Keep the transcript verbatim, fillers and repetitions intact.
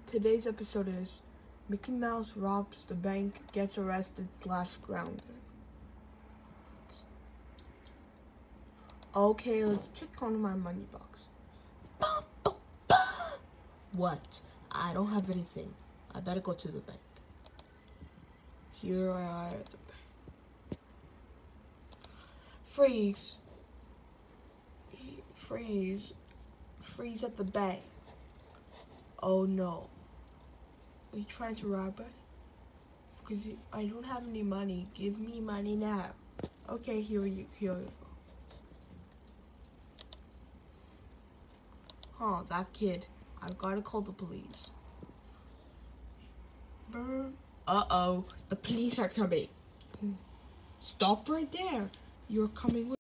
Today's episode is Mickey Mouse robs the bank, gets arrested slash grounded. Okay, let's check on my money box. What? I don't have anything. I better go to the bank. Here I are at the bank. Freeze. Freeze. Freeze at the bank. Oh no. Are you trying to rob us? Because I don't have any money. Give me money now. Okay, here you, here you go. Huh, that kid. I've got to call the police. Uh-oh, the police are coming. Stop right there. You're coming with